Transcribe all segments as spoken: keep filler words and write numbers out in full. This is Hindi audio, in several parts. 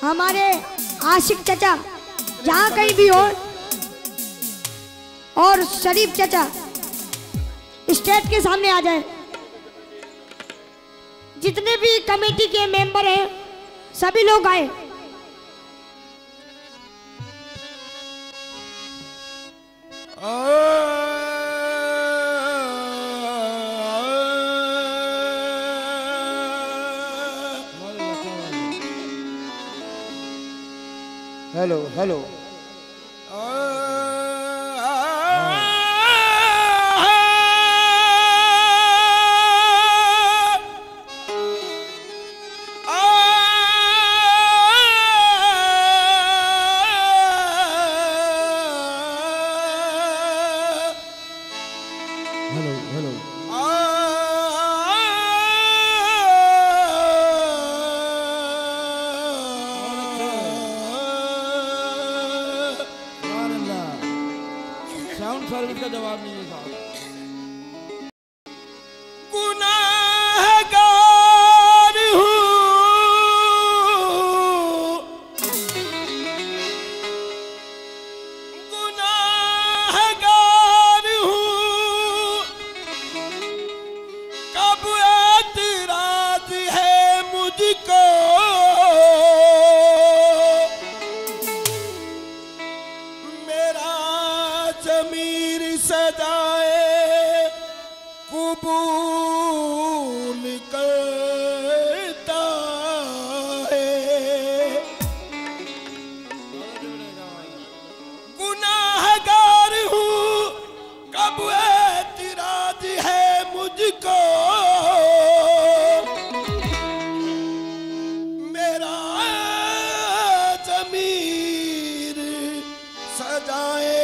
हमारे आशिक चाचा जहाँ कहीं भी हो और शरीफ चाचा स्टेज के सामने आ जाए। जितने भी कमेटी के मेंबर हैं सभी लोग आए। Hello hello hello hello sound service का जवाब नहीं है साहब। गुनाहगार हूँ, गुनाहगार हूँ, कब एतराज है मुझको, ज़मीर सजाए कबूल करता है। गुनाहगार हूँ, कब एतराज है मुझको, मेरा ज़मीर सजाए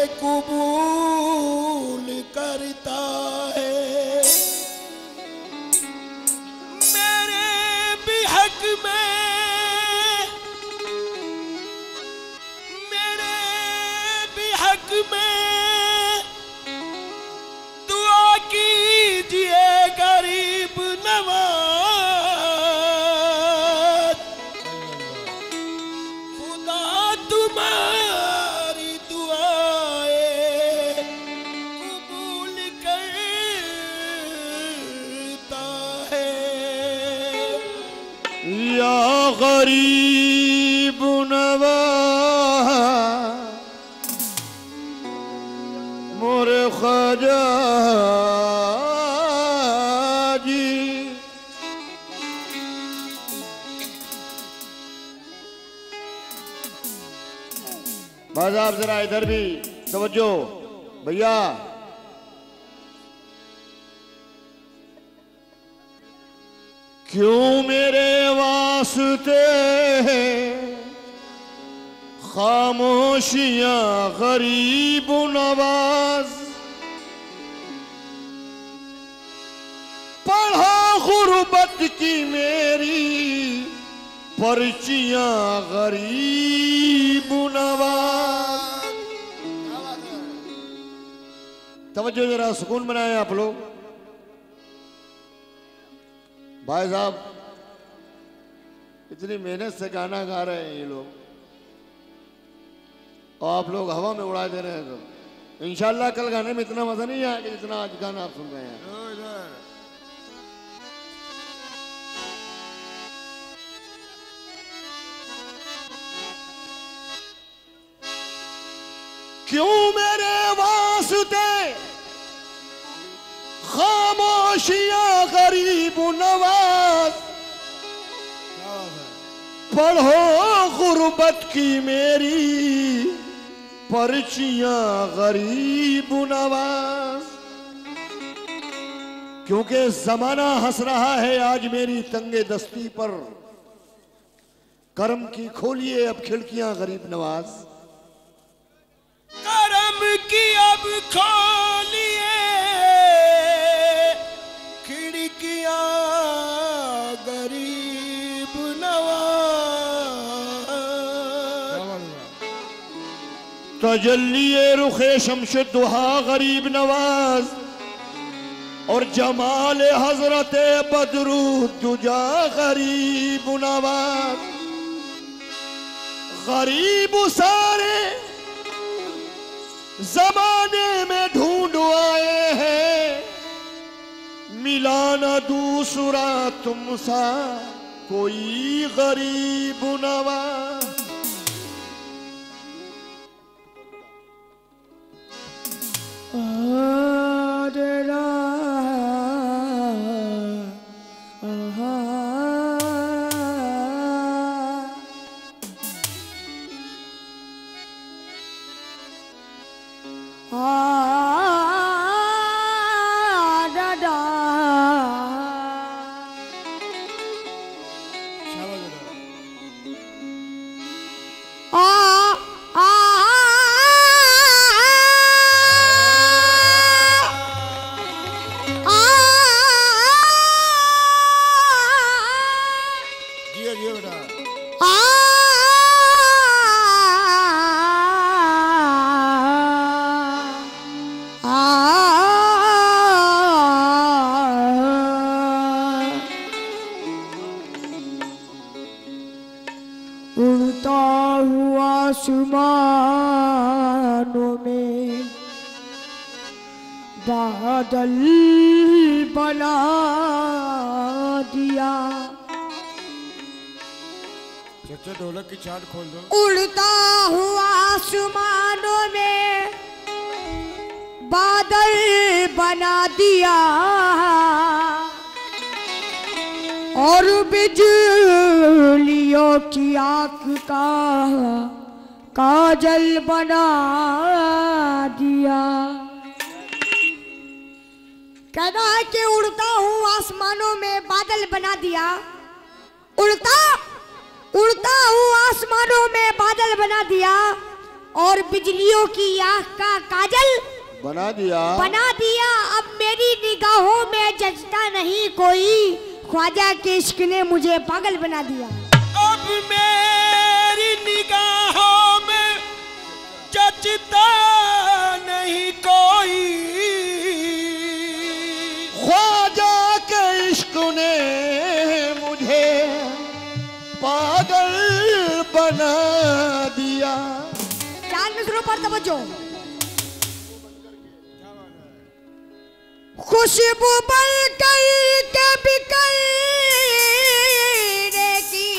कबूल करता है। मेरे भी हक में, मेरे भी हक में दुआ कीजिए गरीब नवाज, खुदा तुम्हारी या गरीब नवाज मोरे ख्वाजा जी। बस आप जरा इधर भी तवज्जो भैया। क्यों मेरे वास्ते खामोशियां गरीब नवाज, पढ़ा गुर्बत की मेरी पर्चियां गरीब नवाज। तवज्जो जरा, सुकून बनाए आप लोग। भाई साहब इतनी मेहनत से गाना गा रहे हैं ये लोग और आप लोग हवा में उड़ा दे रहे हैं। तो इंशाल्लाह कल गाने में इतना मजा नहीं आएगा जितना आज गाना आप सुन रहे हैं। क्यों मेरे वास्ते खामोशियां गरीब नवाज, पढ़ो गुर्बत की मेरी पर्चियां गरीब नवाज। क्योंकि जमाना हंस रहा है आज मेरी तंगे दस्ती पर, करम की खोलिए अब खिड़कियां गरीब नवाज। करम की अब खोलिए खिड़कियां गरीब नवाज। तजल्लिए रुखे शमशद दुहा गरीब नवाज और जमाल हजरत बदरू दुजा गरीब नवाज। गरीब सारे जमाने में ढूंढ आए हैं, मिला न दूसरा तुमसा कोई गरीब नवाज। उड़ता हुआ आसमानों में बादल बना दिया। चाचा ढोलक की चाट खोल दो। उड़ता हुआ आसमानों में बादल बना दिया और बिजलियों की आंख का काजल बना दिया। कहना है कि उड़ता हूँ आसमानों में बादल बना दिया, उड़ता उड़ता हूँ आसमानों में बादल बना दिया और बिजलियों की आंख का काजल बना दिया बना दिया। अब मेरी निगाहों में जचता नहीं कोई, ख्वाजा के इश्क ने मुझे पागल बना दिया। अब मेरी निगाहों में जचता नहीं कोई, ख्वाजा के इश्क ने मुझे पागल बना दिया। चार नजरों पर तवज्जो। खुशबू बन गई के बिखरने की,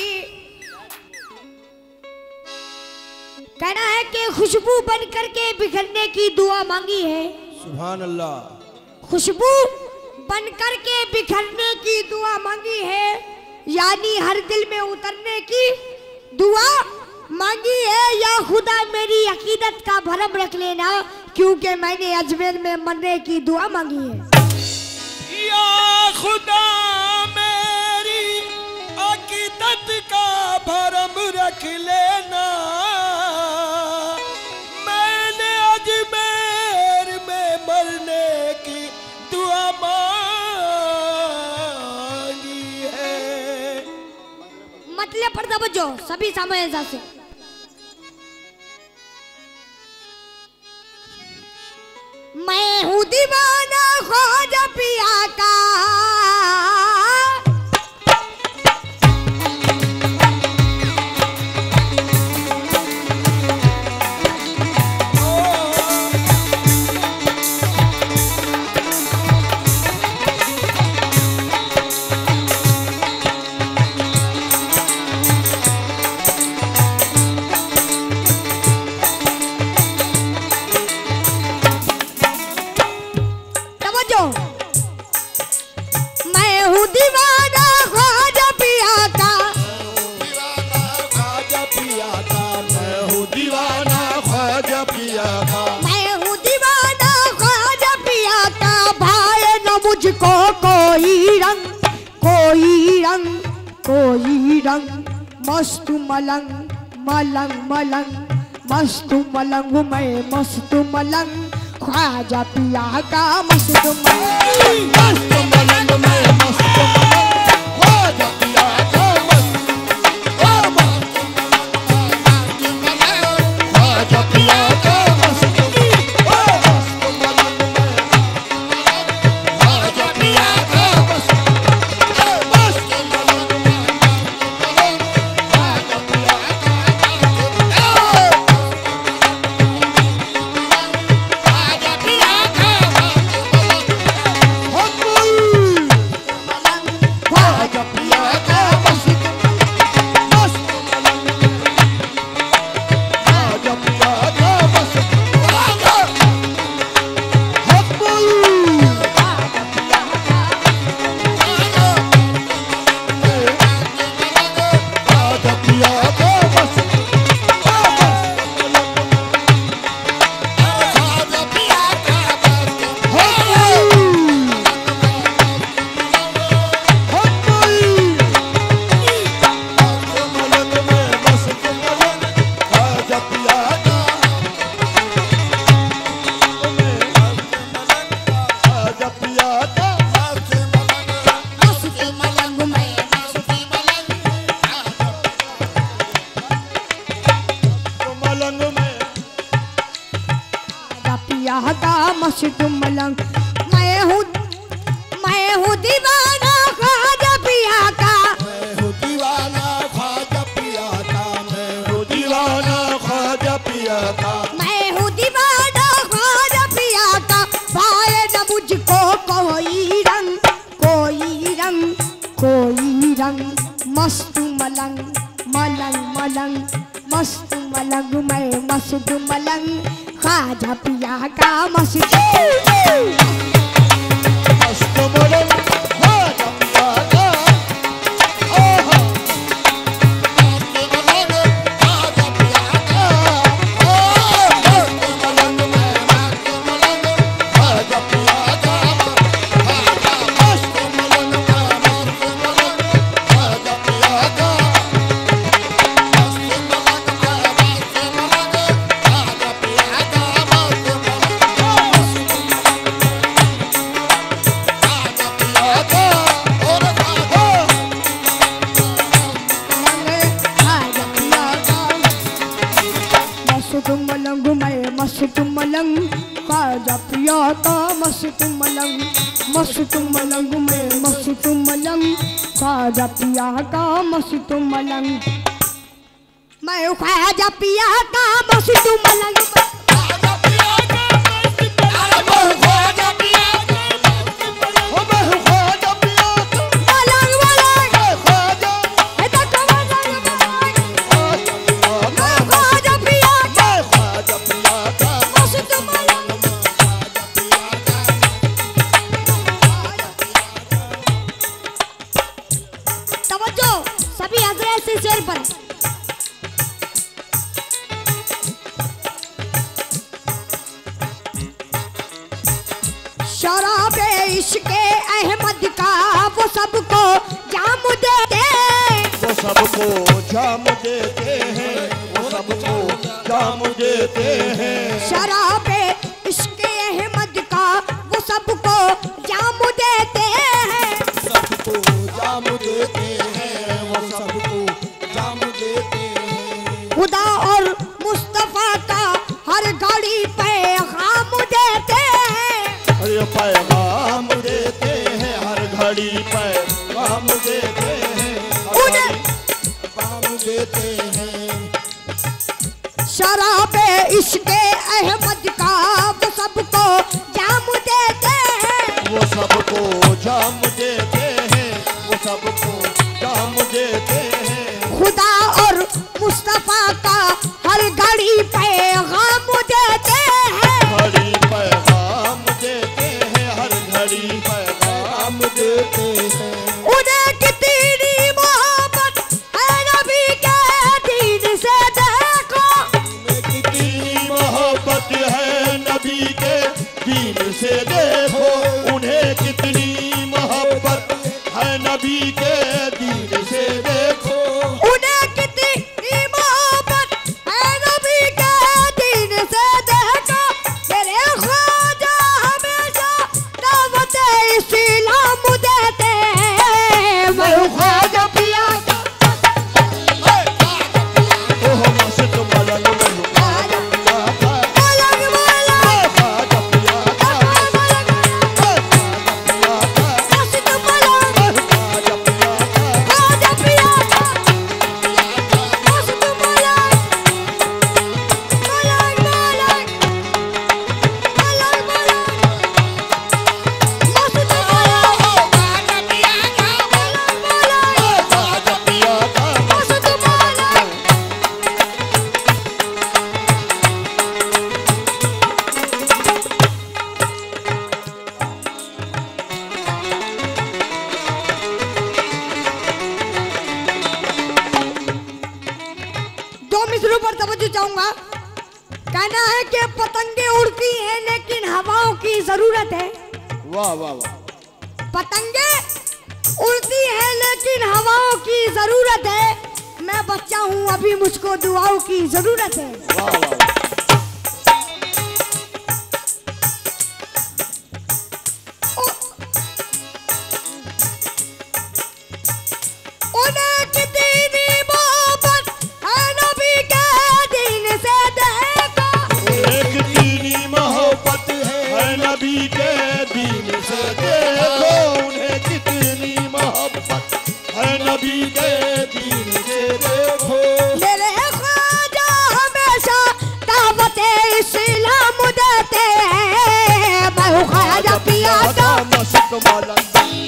कहना है कि खुशबू बन करके बिखरने की दुआ मांगी है। सुभान अल्लाह। खुशबू बन करके बिखरने की दुआ मांगी है, यानी हर दिल में उतरने की दुआ मांगी है। या खुदा मेरी अकीदत का भरम रख लेना, क्योंकि मैंने अजमेर में मरने की दुआ मांगी है। या खुदा मेरी अकीदत का भरम रख लेना, मैंने अजमेर में मरने की दुआ मांगी है। मतलब पर तवज्जो सभी सामने से। मैं हूँ दीवाना ख्वाजा पिया का, मैं हूँ दीवाना ख्वाजा पिया का, दीवाना ख्वाजा पिया का, मैं हूँ दीवाना ख्वाजा पिया का, मैं हूँ दीवाना ख्वाजा पिया का। भाई न मुझको कोई रंग, कोई रंग, कोई रंग, मस्त मलंग मलंग मलंग, मस्त मलंग मैं मस्त मलंग, ख्वाजा पिया का मस्त मलंग, मस्त मलंग में मस्त मलंग, ख्वाजा पिया का मस्त, ओ मस्त मलंग, ख्वाजा पिया का मस्त, ओ मस्त मलंग में ख्वाजा पिया का मस्त, ओ मस्त मलंग में ख्वाजा पिया का मस्त। खाजा पिया का मस्त मलंग। मैं हूँ मैं हूँ दीवाना खाजा पिया का, मैं हूँ दीवाना ख्वाजा पिया का, मैं हूँ दीवाना ख्वाजा पिया का, मैं हूँ दीवाना खाजा पिया का। पाए न मुझको कोई रंग कोई रंग कोई रंग, मस्त मलंग मलंग मलंग मस्त मलंग, मैं मस्त मलंग खाजा पिया का मस्त मस्त मलंग ख्वाजा पिया का। ओहो मस्त मलंग ख्वाजा पिया का, ओहो मस्त मलंग मैं मस्त मलंग ख्वाजा पिया का, ख्वाजा मस्त मलंग मैं मस्त मलंग ख्वाजा पिया का, मस्त मलंग मैं मस्त मलंग ख्वाजा पिया का, मस्त मलंग मैं मस्त मलंग खाजा पिया का, मस्त मलंग मस्त मलंग मैं मस्त मलंग खाजा पिया का, मस्त मलंग मैं खाजा पिया का मस्त मलंग। सभी हजरत से शेर पर शराबे इश्क़े अहमद का वो सबको जाम देते, वो सबको जाम देते हैं, वो सबको जाम देते हैं, शराबे इश्क़े अहमद का वो सबको जाम देते हैं, सबको जाम देते हैं, वो सबको जाम देते हैं, खुदा और मुस्तफा का हर घड़ी पैगाम देते हैं, अरे पैगाम देते हैं, हर घड़ी पैगाम देते हैं, उन्हें पैगाम देते हैं, शराबे इश्क़े अहमद का वो सबको जाम देते हैं, वो सबको जाम देते हैं, वो सबको जाम देते हैं, खुदा और मुस्तफा का हर घड़ी पैगाम देते हैं, घड़ी पैगाम देते हैं, हर घड़ी पैगाम देते हैं, उन्हें कितनी मोहब्बत है नबी के दीन से देखो, उन्हें कितनी मोहब्बत है नबी के दीन से देखो, उन्हें कितनी मोहब्बत है नबी के दीन से देखो, उन्हें कितनी मोहब्बत है नबी के दीन से देखो, मेरे ख्वाजा हमेशा दावत इस्लाम देते हैं, मैं ख्वाजा पिया का ओह मस्त मलंग में ख्वाजा पिया का, मलंग मलंग ख्वाजा पिया का, मलंग ख्वाजा पिया का, मस्त मलंग ख्वाजा पिया का, ख्वाजा पिया का मस्त मलंग मलंग मलंग मलंग मलंग मस्त मलंग ख्वाजा पिया का, मस्त मलंग। दो मिसरों पर तवज्जो चाहूंगा। कहना है कि पतंगे उड़ती हैं लेकिन हवाओं की जरूरत है, वाह वाह वाह, पतंगे उड़ती हैं लेकिन हवाओं की जरूरत है, मैं बच्चा हूँ अभी मुझको दुआओं की जरूरत है, वाह वाह, उन्हें कितनी मोहब्बत है नबी के दीन से देखो, एक दीनी मोहब्बत मलंग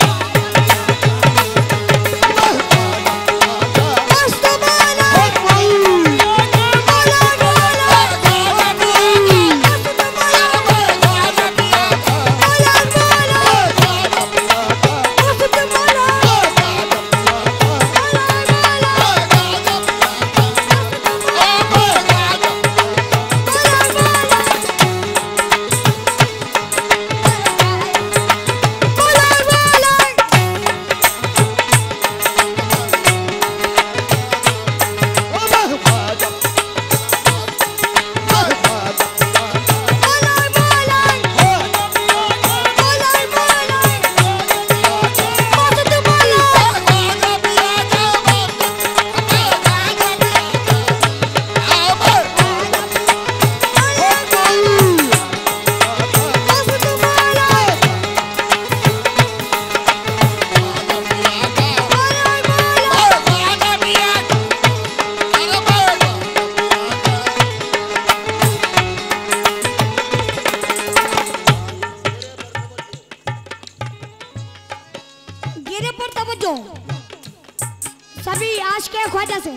सभी आज के ख्वाजा से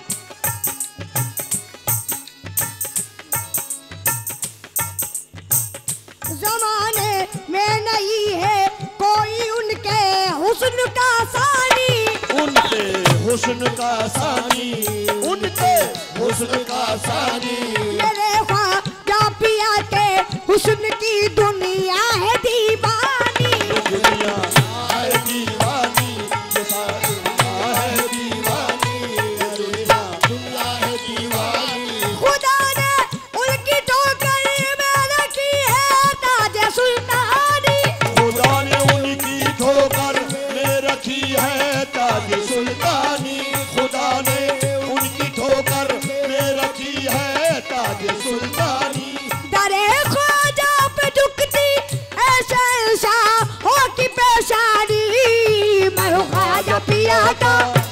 जमाने में नहीं है कोई उनके हुस्न का सानी, उनके हुस्न का सानी, उनके हुस्न का सानी। मेरे ख्वाजा पिया के हुस्न की दुनिया है दीवानी, दुनिया है दीवानी, दुनिया है दीवानी, दुनिया दुनिया है दीवानी। खुदा ने उनकी ठोकर में रखी है ताज सुल्तानी, खुदा ने उनकी ठोकर में रखी है ताज सुल्तानी, खुदा ने उनकी ठोकर में रखी है ताज सुल्तानी। दरे ख्वाजा पे झुकती ऐसे शाहों की पेशानी, मैं हूँ ख्वाजा पिया का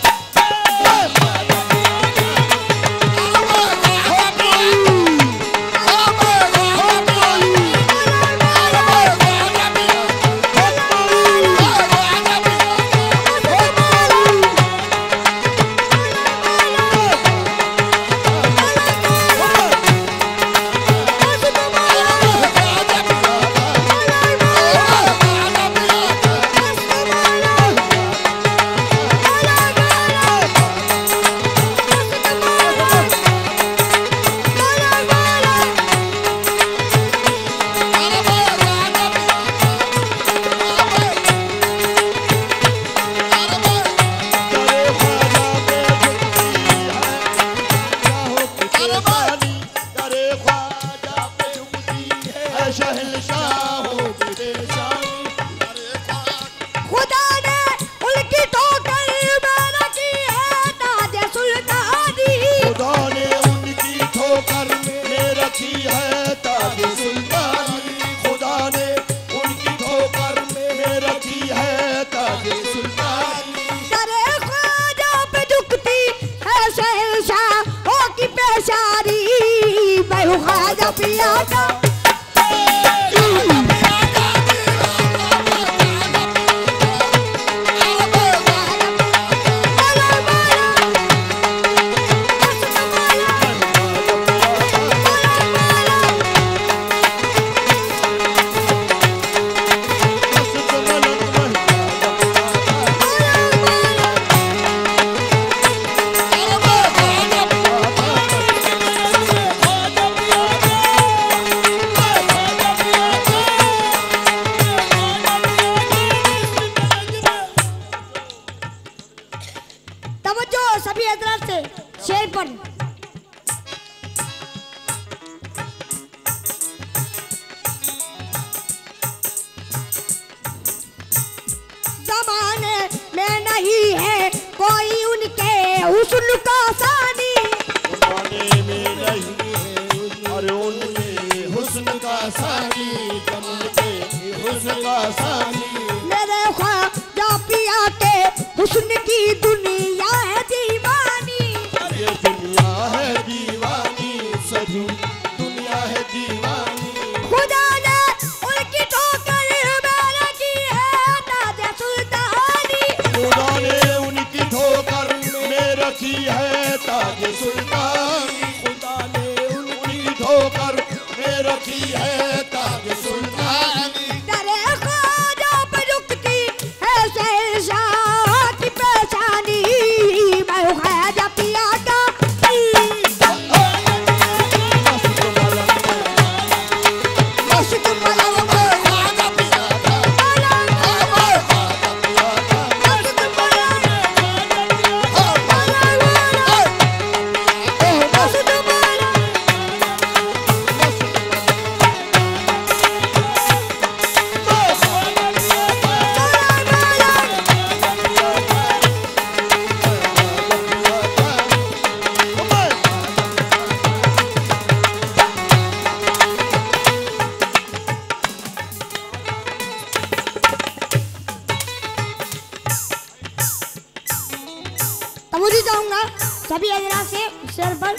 ख्वाजा पिया का सभी हजरात से शेर पर जमाने में नहीं है कोई उनके हुस्न का सानी, जमाने में नहीं है और उनके हुस्न का सानी, उनके हुस्न का सानी। मेरे ख्वाजा पिया के हुस्न की दुनिया है दीवानी, ये दुनिया है दीवानी, सभी दुनिया है दीवानी। खुदा ने उनकी ठोकर में रखी है है ताज सुल्तानी। तेरे ख्वाजा पे रुकती है शहंशाह की पेशानी। मैं ख्वाजा पिया का मस्त मलंग में ख्वाजा पिया का मलंग मस्त मलंग मस्त मलंग तमुझे जाऊंगा सभी अजरा से सर पर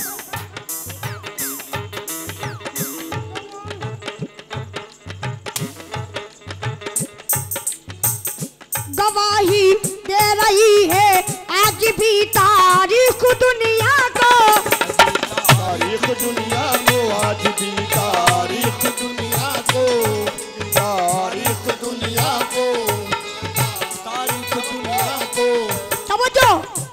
गवाही दे रही है आज भी तारीख दुनिया को। तारीख दुनिया को आज भी तारीख दुनिया को तारीख दुनिया को तारीख दुनिया को। समझो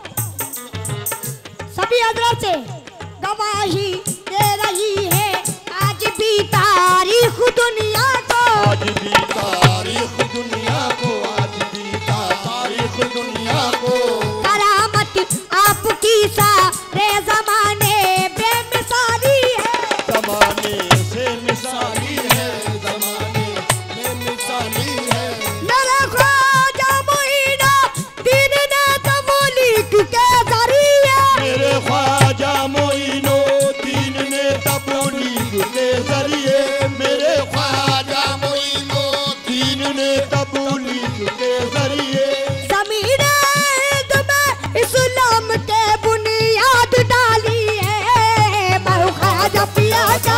सभी हजरत से गवाही दे रही है आज भी तारीख दुनिया को। आज भी तारीख दुनिया को आज भी तारीख दुनिया को। करामत आपकी सारे जमाने बेमिसाली है। जमाने से मिसाली है जमाने में मिसाली है। मेरे ख्वाजा मोइनुद्दीन ने तबलीग के जरिए मेरे ख्वाजा मोइनुद्दीन ने तबलीग के जरिए मेरे ख्वाजा मोइनुद्दीन ने तबलीग के जरिए ज़मीन हिंद में इस्लाम के बुनियाद डाली है। मैं ख्वाजा पिया का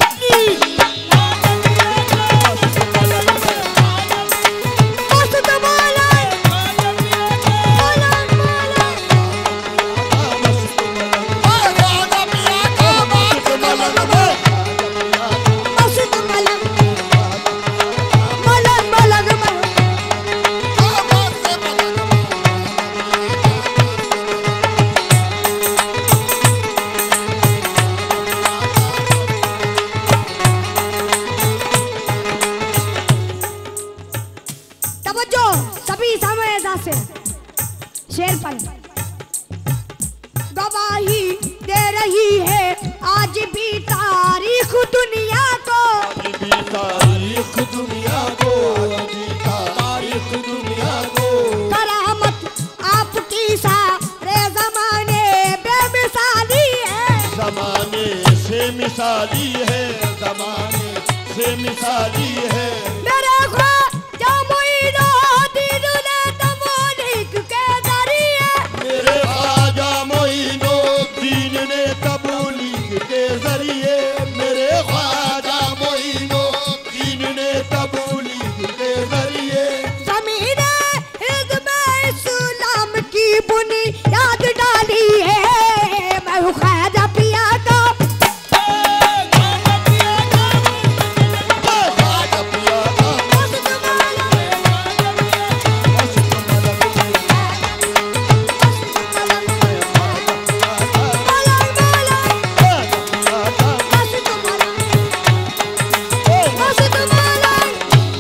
मस्त मलंग मलंग मस्त मलंग मलंग मलंग मलंग। तवज्जो सभी समय से शेर पर गवाही दे रही है आज भी तारीख दुनिया को। आज भी तारीख दुनिया को आज भी तारीख दुनिया को। करामत आपकी सारे जमाने बेमिसाली है। जमाने से मिसाली है जमाने से मिसाली है। मेरे ख्वाजा मोइनुद्दीन ने तबलीग के जरिए मेरे ख्वाजा मोइनुद्दीन ने तबलीग के जरिए मेरे ख्वाजा मोइनुद्दीन ने तबलीग के जरिए ज़मीन हिंद में इस्लाम की बुनियाद डाली है। मैं ख्वाजा पिया का ख्वाजा पिया का मस्त मलंग मस्त मलंग मस्त मलंग मलंग मलंग मस्त मलंग मस्त मलंग।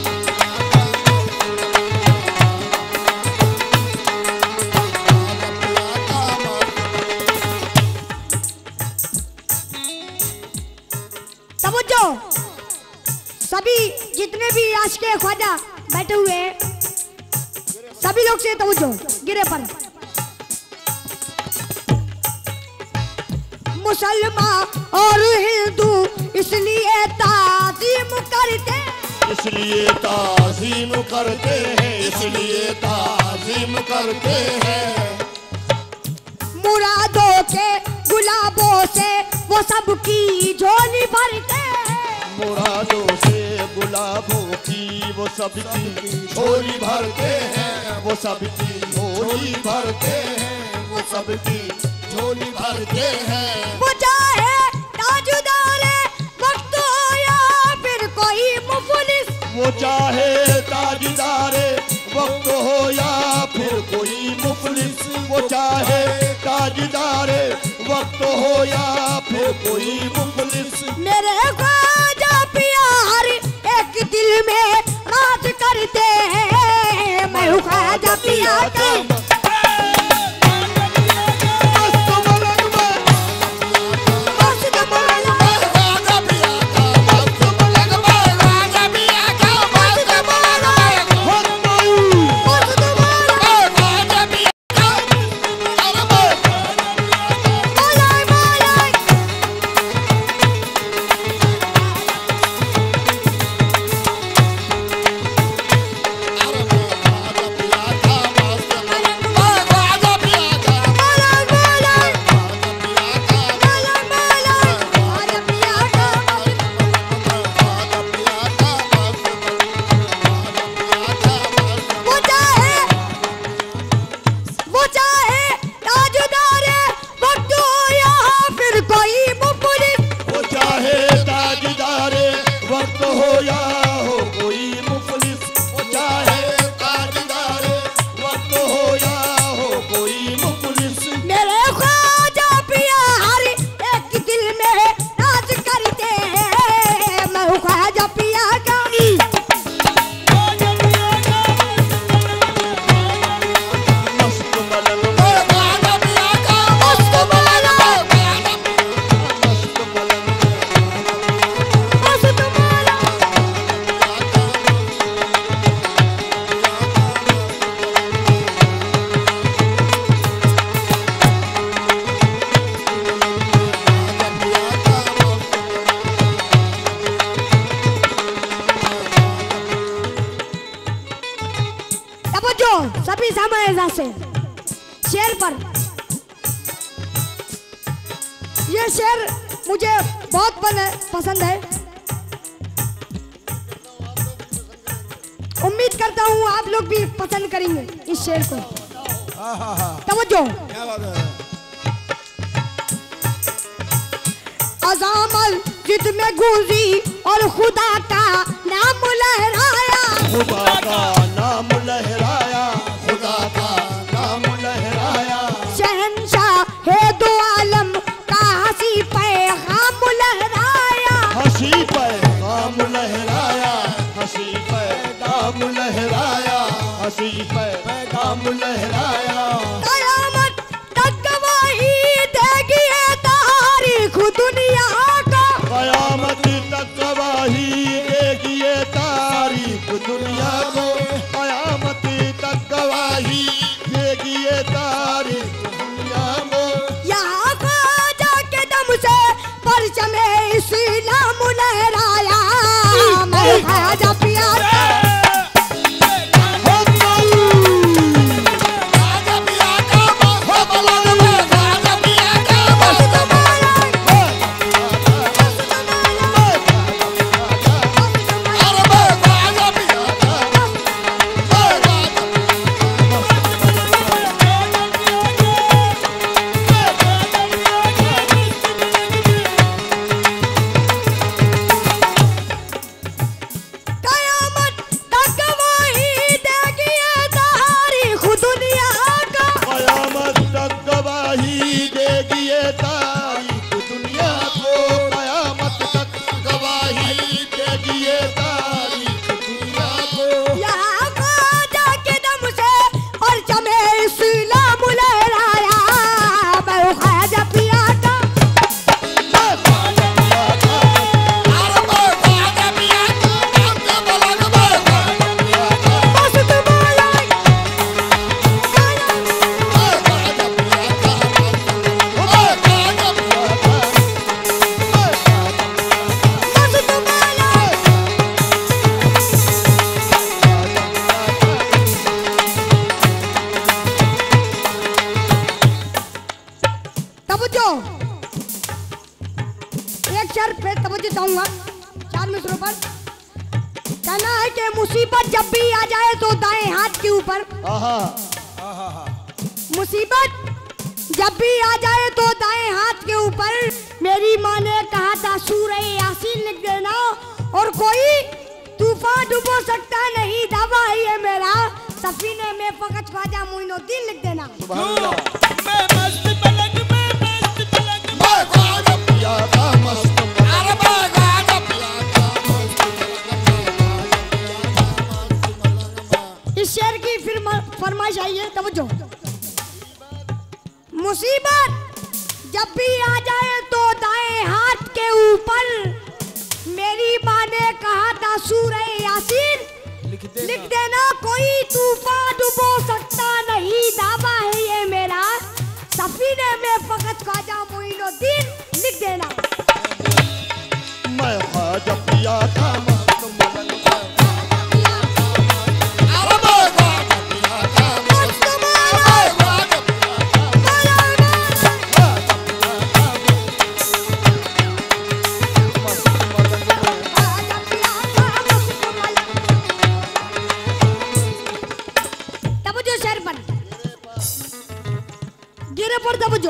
समझो सभी जितने भी आज के ख्वाजा बैठे हुए हैं सभी लोग से तवज्जो गिरे पर मुसलमान और हिंदू इसलिए ताज़ीम करते इसलिए ताज़ीम करते हैं इसलिए ताज़ीम करते हैं। मुरादों के गुलाबों से वो सबकी झोली भरते मुरादों से गुलाबों की वो सबकी झोली भरते हैं वो सबकी झोली भरते हैं वो सबकी झोली भरते हैं। वो चाहे ताजदारे वक्त हो या फिर वो चाहे ताजदारे वक्त हो या फिर कोई मुफलिस, वो चाहे ताजदारे वक्त हो या फिर कोई मुफलिस। मेरे ख्वाजा प्यार एक दिल में राज करते हैं, मैं हूँ ख्वाजा पिया का सभी समाएजा से शेर पर। ये शेर मुझे बहुत पसंद है, उम्मीद करता हूँ आप लोग भी पसंद करेंगे इस शेर को। तवज्जो। अज़ामल जिद में गुज़ी और खुदा का नाम लहराया, खुदा का नाम लहराया, खुदा का नाम लहराया। शहंशाह है दो आलम का हंसी पैगाम लहराया, हंसी पैगाम लहराया, हंसी पैगाम लहराया, हंसी पैगाम लहराया। क़यामत तक गवाही देगी ये तारीख़ दुनिया का, क़यामत तक गवाही देगी ये तारीख़ दुनिया को, क़यामत तक गवाही देगी ये तारीख़ दुनिया को। यहाँ ख्वाजा के दम से परचम-ए इस्लाम लहराया, मैं ख्वाजा पिया का चार मिसरों पर कहना है कि मुसीबत जब भी आ जाए तो दाएं हाथ के ऊपर, मुसीबत जब भी आ जाए तो दाएं हाथ के ऊपर। मेरी माँ ने कहा था सूरह यासीन लिख देना, और कोई तूफान डुबो सकता नहीं दावा है ये मेरा, सफीने में फकत ख्वाजा मोइनुद्दीन लिख देना। मैं मस्त पलंग में मस्त पलंग में मैं ख्वाजा पिया का मस्त अरे मैं ख्वाजा पिया का इस शेर की फिर फरमाइश आई है, तवज्जो। मुसीबत जब भी आ जाए तो दाएं हाथ के ऊपर, मेरी माँ ने कहा था सूरह यासीन लिख देना, लिख देना कोई तूफान डुबो सकता नहीं दावा है ये मेरा, सफीने में फकत ख्वाजा मोइनुद्दीन लिख देना। मैं ख्वाजा पिया का मस्त मलंग अरे मैं ख्वाजा पिया का मस्त तवज्जो शेर पर, गिरे पर तवज्जो।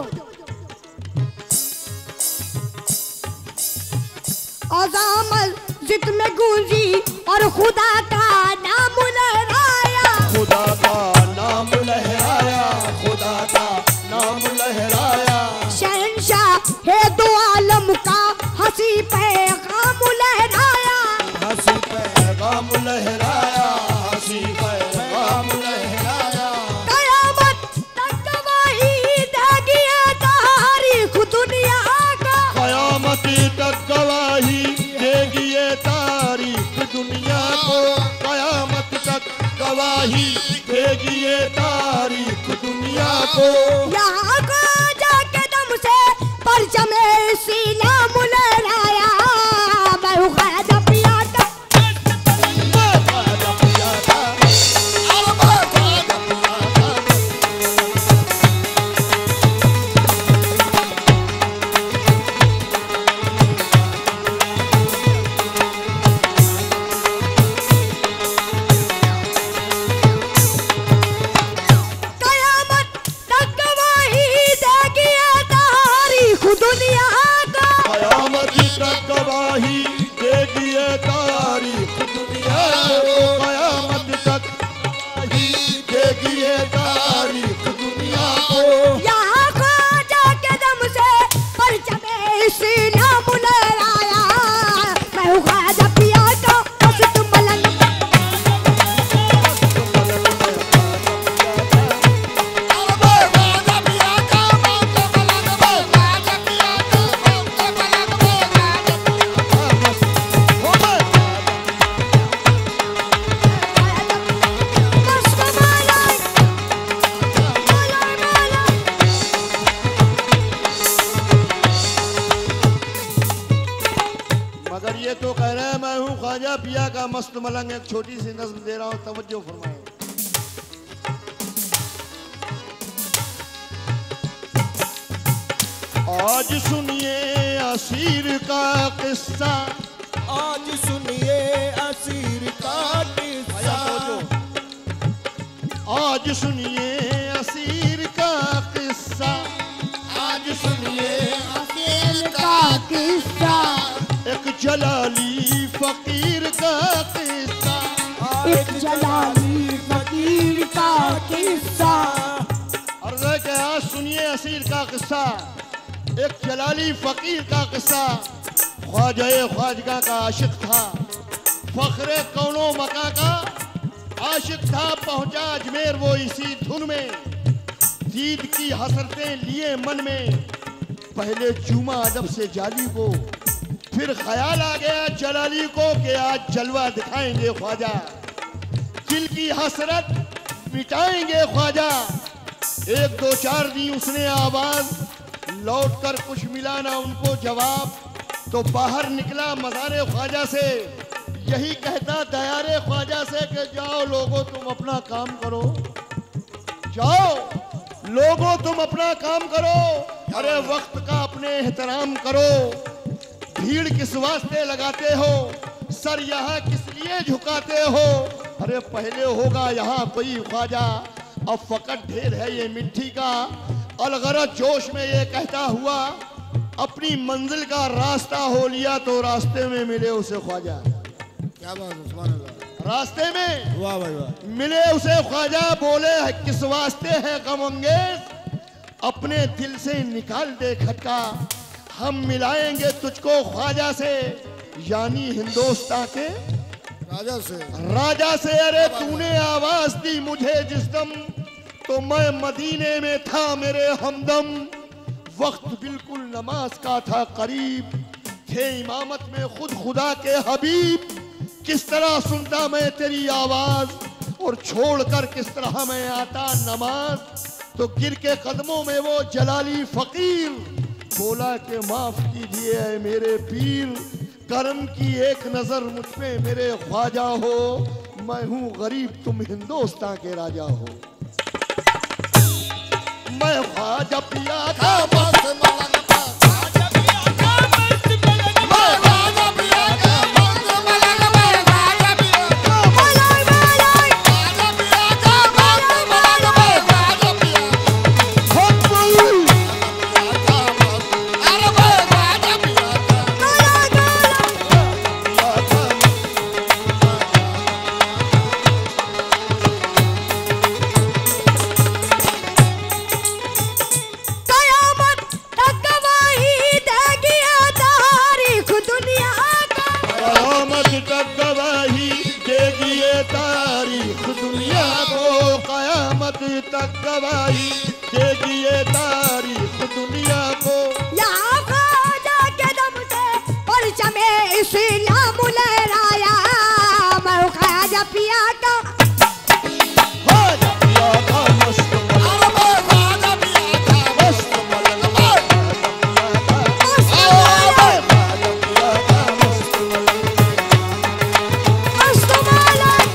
अज़ामल जित में गूंजी और खुदा का नाम लहराया, खुदा का नाम लहराया, खुदा का नाम लहराया, शहंशाह है दो आलम का हंसी पैगाम लहराया, हंसी पैगाम लहराया, हंसी पैगाम लहराया, कयामत तक गवाही देगी ये तारीख दुनिया का, कयामत तक गवाही देगी ये तारीख दुनिया को, कयामत तक गवाही देगी ये तारीख दुनिया को। यहाँ को जाके दम से परचमे सीनाम लहराया, मैं हूँ ख्वाजा पिया का मैं ख्वाजा पिया का अरे मैं ख्वाजा पिया का कयामत तक गवाही देगी ये तारीख दुनिया का, कयामत तक गवाही देगी ये तारीख दुनिया को, कयामत तक गवाही देगी ये तारीख दुनिया को। यहाँ को जाके दम से परचमे सीनाम लहराया, मैं हूँ ख्वाजा पिया का मस्त मलंग। अरे मैं ख्वाजा पिया का मस्त पलंग में ख्वाजा पिया का मस्त पलंग में ख्वाजा ओ मैं मस्त मलंग, मलंग, मलंग। मगर ये तो कह रहा है मैं हूँ ख्वाजा पिया का मस्त मलंग। एक छोटी सी नज़्म दे रहा हूँ, तवज्जो फरमाए। आज सुनिए असीर का किस्सा, आज सुनिए असीर का किस्सा, आज सुनिए असीर का किस्सा, आज सुनिए असीर का किस्सा, एक जलाली फकीर का किस्सा, एक जलाली फकीर का किस्सा। अर्ज़ है कि आज सुनिए असीर का किस्सा, एक जलाली फकीर का किस्सा। ख्वाजा ख्वाजगा का आशिक था, फखरे कौनो मका का आशिक था। पहुंचा अजमेर वो इसी धुन में, दीद की हसरतें लिए मन में। पहले चूमा अदब से जाली को, फिर ख्याल आ गया जलाली को कि आज जलवा दिखाएंगे ख्वाजा, दिल की हसरत मिटाएंगे ख्वाजा। एक दो चार दी उसने आवाज, लौट कर कुछ मिला ना उनको जवाब। तो बाहर निकला मज़ारे ख्वाजा से, यही कहता दयारे ख्वाजा से कि जाओ लोगों तुम अपना काम करो, जाओ लोगों तुम अपना काम करो। अरे वक्त का अपने एहतराम करो, भीड़ किस वास्ते लगाते हो, सर यहाँ किस लिए झुकाते हो। अरे पहले होगा यहाँ कोई ख्वाजा, अब फकत ढेर है ये मिट्टी का। अलगरज जोश में ये कहता हुआ अपनी मंजिल का रास्ता हो लिया, तो रास्ते में मिले उसे ख्वाजा। क्या बात है, सुभान अल्लाह। रास्ते में वाह भाई वाह। मिले उसे ख्वाजा, बोले है किस वास्ते है गम अंगेज, अपने दिल से निकाल दे खटका, हम मिलाएंगे तुझको ख्वाजा से, यानी हिंदुस्तान के राजा से। राजा से। अरे तूने आवाज दी मुझे जिस दम, तो मैं मदीने में था मेरे हमदम, वक्त बिल्कुल नमाज का था करीब, थे इमामत में खुद खुदा के हबीब, किस तरह सुनता मैं तेरी आवाज, और छोड़कर किस तरह मैं आता नमाज, तो गिर के कदमों में वो जलाली फकीर, बोला कि माफ कीजिए ऐ मेरे पीर, करम की एक नजर मुझ पे मेरे ख्वाजा हो, मैं हूँ गरीब तुम हिंदुस्तान के राजा हो, मैं ख्वाजा पिया का मस्त मलंग पे, राजा पिया का मस्त मलंग पे, राजा पिया का मस्त मलंग पे, राजा पिया का मलंग मलंग राजा पिया का मस्त मलंग पे, राजा पिया बहुत बोली। का मस्त, अरे भाई राजा पिया का मलंग कयामत तक गवाही देगी ये तारीख दुनिया का, कयामत तक गवाही देगी ये तारीख दुनिया को, कयामत तक गवाही देगी ये तारीख दुनिया को, यहाँ ख्वाजा के दम से परचमे इस्लाम लहराया, मैं हूँ ख्वाजा पिया का ख्वाजा पिया का मस्त मलंग, अरे भाई राजा पिया का मस्त मलंग, ख्वाजा पिया का मस्त मलंग, मस्त मलंग,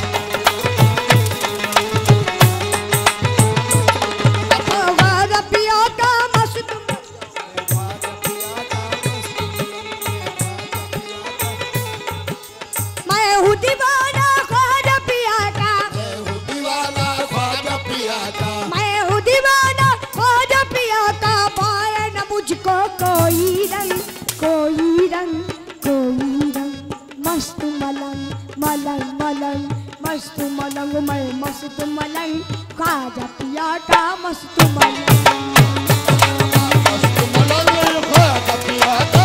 ख्वाजा पिया का मस्त मैं हूँ दीवाना ख्वाजा पिया का, मैं हूँ दीवाना ख्वाजा पिया का, मैं हूँ दीवाना ख्वाजा पिया का, पाए न मुझको कोई रंग, कोई रंग, कोई रंग, मस्त मलंग मलंग मलंग, मस्त मलंग, मैं मस्त मलंग, ख्वाजा पिया का मस्त मलंग। मस्त मलंग, ख्वाजा पिया का